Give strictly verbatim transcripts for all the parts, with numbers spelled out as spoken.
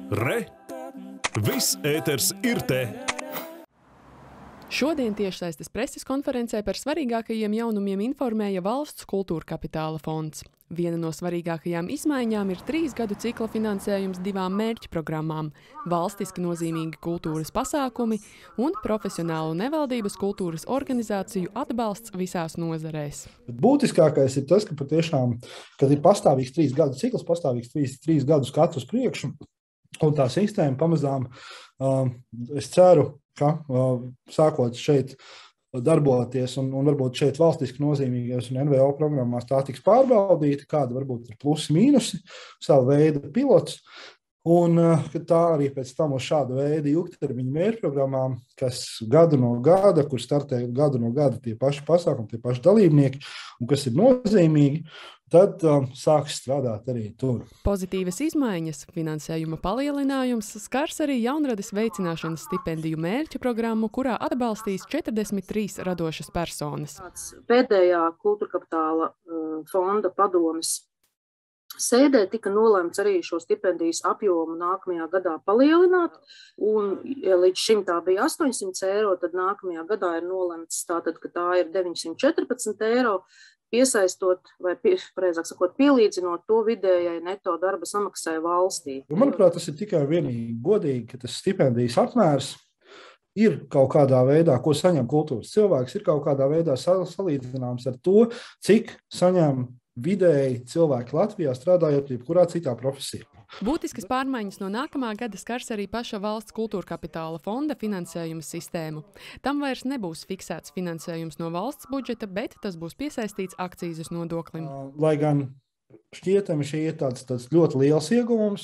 Re! Viss ēters ir te! Šodien tiešsaistes preses konferencē par svarīgākajiem jaunumiem informēja Valsts kultūra kapitāla fonds. Viena no svarīgākajām izmaiņām ir trīs gadu cikla finansējums divām mērķu programmām – valstiski nozīmīgi kultūras pasākumi un profesionālu nevaldības kultūras organizāciju atbalsts visās nozarēs. Būtiskākais ir tas, ka patiešām, kad ir pastāvīgs trīs gadu cikls, pastāvīgs trīs, trīs gadus katru uz priekšu, un tā sistēma pamazām, uh, es ceru, ka uh, sākot šeit darboties un, un varbūt šeit valstiski nozīmīgajos un N V O programmās tā tiks pārbaudīta, kāda varbūt ir plusi mīnusi, savu veidu pilots, un uh, ka tā arī pēc tam uz šāda veida ilgtermiņa mērķprogrammām, kas gadu no gada, kur startē gadu no gada tie paši pasākumi, tie paši dalībnieki, un kas ir nozīmīgi, tad um, sāks strādāt arī tur. Pozitīvas izmaiņas, finansējuma palielinājums skars arī jaunradas veicināšanas stipendiju mērķu programmu, kurā atbalstīs četrdesmit trīs radošas personas. Pēdējā kultūra kapitāla uh, fonda padomes sēdē tika nolemts arī šo stipendijas apjomu nākamajā gadā palielināt, un ja līdz šim tā bija astoņsimt eiro, tad nākamajā gadā ir nolemts tātad, ka tā ir deviņsimt četrpadsmit eiro, piesaistot vai, pie, pareizāk sakot, pielīdzinot to vidējai neto darba samaksai valstī. Manuprāt, tas ir tikai vienīgi godīgi, ka tas stipendijas apmērs ir kaut kādā veidā, ko saņem kultūras cilvēks, ir kaut kādā veidā salīdzināms ar to, cik saņem vidēji cilvēki Latvijā strādājot jebkurā citā profesijā. Būtiskas pārmaiņas no nākamā gada skars arī paša Valsts kultūra kapitāla fonda finansējuma sistēmu. Tam vairs nebūs fiksēts finansējums no valsts budžeta, bet tas būs piesaistīts akcīzes nodoklim. Lai gan šķietami šī ir tāds, tāds ļoti liels ieguvums,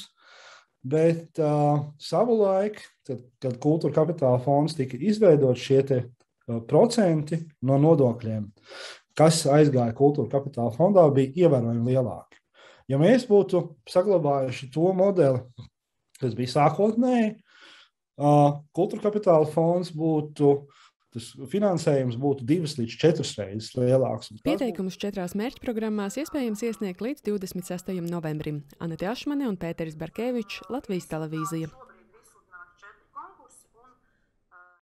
bet uh, savulaik, tad, kad kultūra kapitāla fonds tika izveidot šie te uh, procenti no nodokļiem, kas aizgāja kultūra kapitāla fondā, bija ievērojami lielāki. Ja mēs būtu saglabājuši to modeli, kas bija sākotnēji, kultūra kapitāla fonds būtu, tas finansējums būtu divas līdz četras reizes lielāks. Pieteikumus četrās mērķprogrammās iespējams iesniegt līdz divdesmit sestajam novembrim. Anete Ašmane un Pēteris Barkevičs, Latvijas televīzija.